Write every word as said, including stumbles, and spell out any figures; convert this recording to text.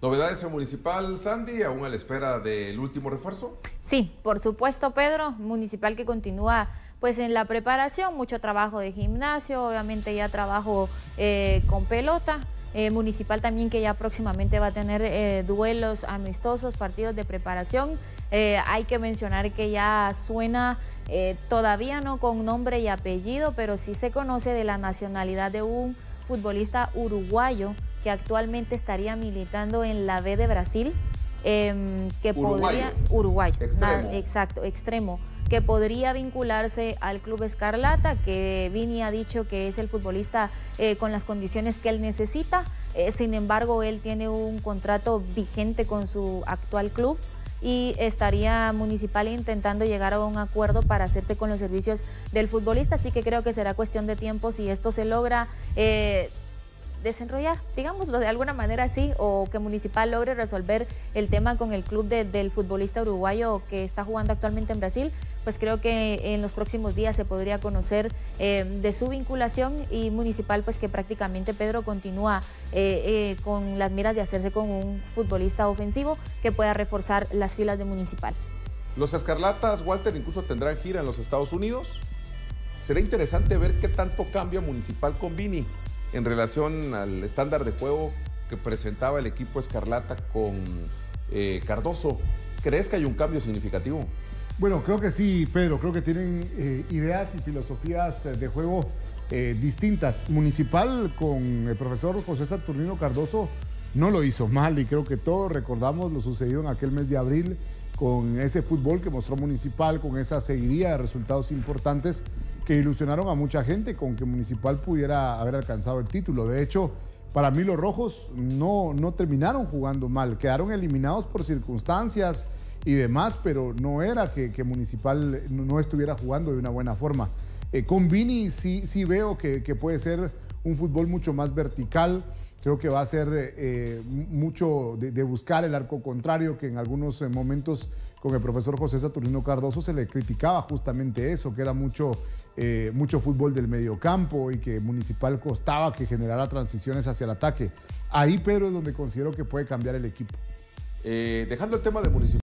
¿Novedades en Municipal, Sandy, aún a la espera del último refuerzo? Sí, por supuesto, Pedro. Municipal que continúa pues en la preparación, mucho trabajo de gimnasio, obviamente ya trabajo eh, con pelota. Eh, Municipal también que ya próximamente va a tener eh, duelos amistosos, partidos de preparación. Eh, hay que mencionar que ya suena, eh, todavía no con nombre y apellido, pero sí se conoce de la nacionalidad de un futbolista uruguayo que actualmente estaría militando en la B de Brasil, eh, que Uruguayo. podría... Uruguayo, extremo. Nada, exacto, extremo, que podría vincularse al Club Escarlata, que Vini ha dicho que es el futbolista eh, con las condiciones que él necesita. Eh, sin embargo, él tiene un contrato vigente con su actual club y estaría Municipal intentando llegar a un acuerdo para hacerse con los servicios del futbolista, así que creo que será cuestión de tiempo si esto se logra eh, desenrollar, digámoslo de alguna manera así, o que Municipal logre resolver el tema con el club de, del futbolista uruguayo que está jugando actualmente en Brasil. Pues creo que en los próximos días se podría conocer eh, de su vinculación, y Municipal pues que prácticamente, Pedro, continúa eh, eh, con las miras de hacerse con un futbolista ofensivo que pueda reforzar las filas de Municipal. Los Escarlatas, Walter, incluso tendrán gira en los Estados Unidos. Será interesante ver qué tanto cambia Municipal con Vini en relación al estándar de juego que presentaba el equipo Escarlata con eh, Cardoso. ¿Crees que hay un cambio significativo? Bueno, creo que sí, Pedro. Creo que tienen eh, ideas y filosofías de juego eh, distintas. Municipal con el profesor José Saturnino Cardoso no lo hizo mal, y creo que todos recordamos lo sucedido en aquel mes de abril con ese fútbol que mostró Municipal, con esa seguidilla de resultados importantes que ilusionaron a mucha gente con que Municipal pudiera haber alcanzado el título. De hecho, para mí los rojos no, no terminaron jugando mal, quedaron eliminados por circunstancias y demás, pero no era que, que Municipal no estuviera jugando de una buena forma. Eh, con Vini sí, sí veo que, que puede ser un fútbol mucho más vertical. Creo que va a ser eh, mucho de, de buscar el arco contrario, que en algunos eh, momentos con el profesor José Saturnino Cardoso se le criticaba justamente eso, que era mucho, eh, mucho fútbol del mediocampo y que Municipal costaba que generara transiciones hacia el ataque. Ahí, Pedro, es donde considero que puede cambiar el equipo. Eh, dejando el tema de Municipal.